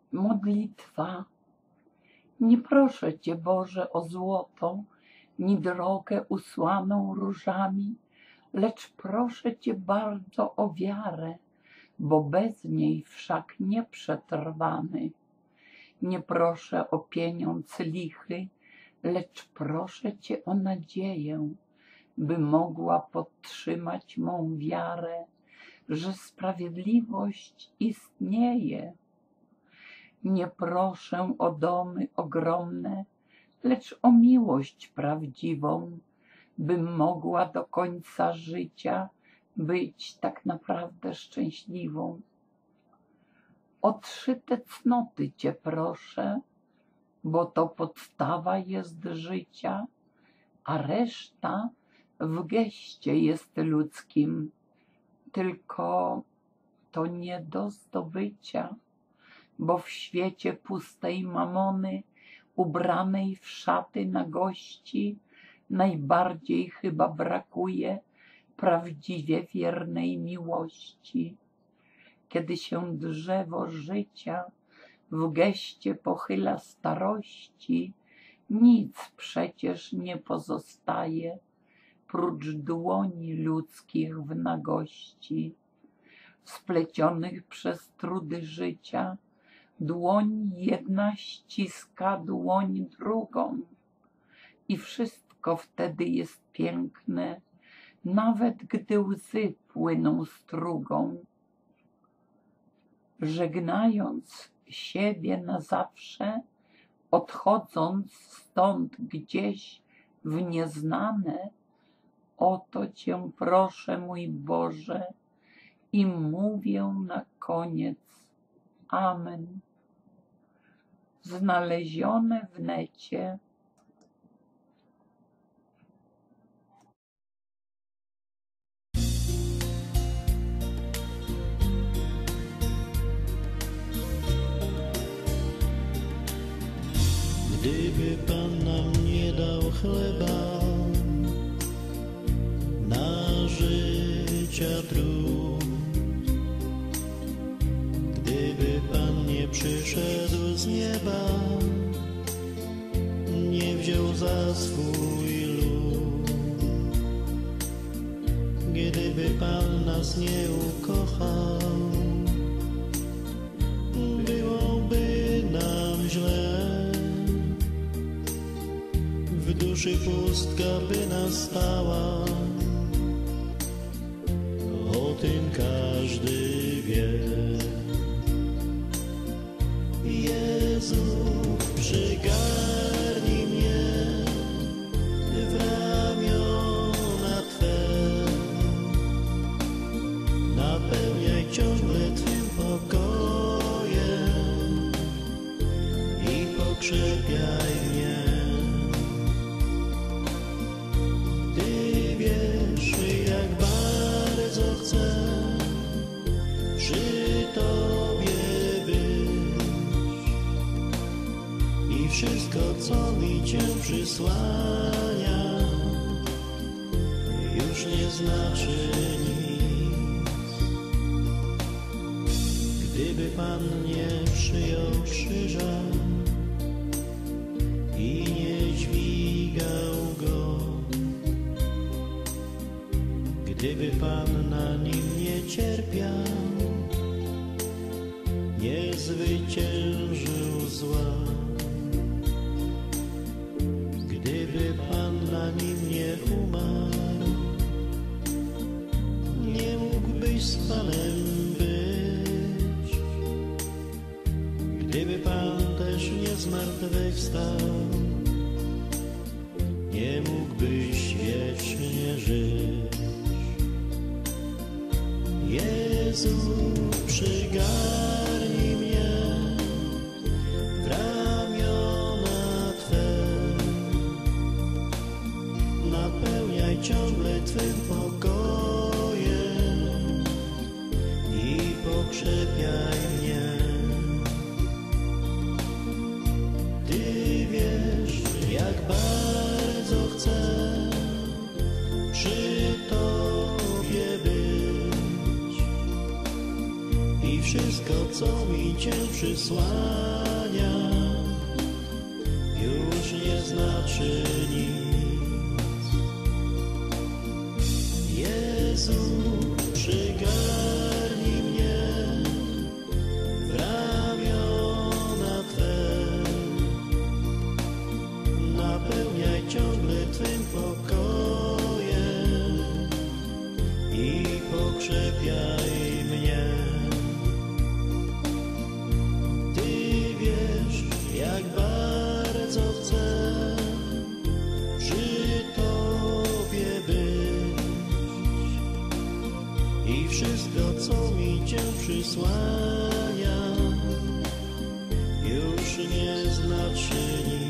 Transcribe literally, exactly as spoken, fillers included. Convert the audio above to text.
Modlitwa. Nie proszę Cię, Boże, o złoto, ni drogę usłaną różami, lecz proszę Cię bardzo o wiarę, bo bez niej wszak nie przetrwamy. Nie proszę o pieniądz lichy, lecz proszę Cię o nadzieję, by mogła podtrzymać mą wiarę, że sprawiedliwość istnieje. Nie proszę o domy ogromne, lecz o miłość prawdziwą, bym mogła do końca życia być tak naprawdę szczęśliwą. O trzy te cnoty Cię proszę, bo to podstawa jest życia, a reszta w geście jest ludzkim, tylko to nie do zdobycia, bo w świecie pustej mamony, ubranej w szaty nagości, najbardziej chyba brakuje prawdziwie wiernej miłości. Kiedy się drzewo życia w geście pochyla starości, nic przecież nie pozostaje prócz dłoni ludzkich w nagości, splecionych przez trudy życia. Dłoń jedna ściska dłoń drugą i wszystko wtedy jest piękne, nawet gdy łzy płyną strugą. Żegnając siebie na zawsze, odchodząc stąd gdzieś w nieznane, o to Cię proszę, mój Boże, i mówię na koniec amen. Znalezione w necie. Gdyby Pan nam nie dał chleba na życia trud, gdyby Pan nie przyszedł z nieba, nie wziął za swój lud, gdyby Pan nas nie ukochał, byłoby nam źle. W duszy pustka by nastała, o tym każdy wie. Jezu, przygarnij mnie w ramiona Twe, napełniaj ciągle Twym pokojem i pokrzepiaj mnie. Przy Tobie być i wszystko, co mi Cię przysłania, już nie znaczy nic. Gdyby Pan nie przyjął krzyża i nie dźwigał go, gdyby Pan na nim nie cierpiał, nie zwyciężył zła, gdyby Pan na nim nie umarł, nie mógłbyś z Panem być. Gdyby Pan też nie zmartwychwstał, nie mógłbyś wiecznie żyć. Jezu, przygarnij mnie w ramiona Twe, napełniaj ciągle Twym pokojem i pokrzepiaj mnie. Ty wiesz, jak bardzo chcę przy Tobie być i wszystko, co mi Cię przysłania, już nie znaczy nic. Jezu, przygarnij mnie w ramiona Twe, napełniaj ciągle Twym pokojem i pokrzepiaj mnie. Ty wiesz, jak bardzo chcę przy Tobie być i wszystko, co mi Cię przysłania, już nie znaczy nic.